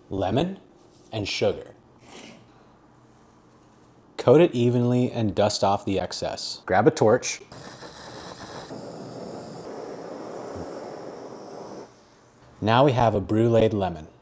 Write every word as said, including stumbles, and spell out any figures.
lemon, and sugar. Coat it evenly and dust off the excess. Grab a torch. Now we have a bruleed lemon.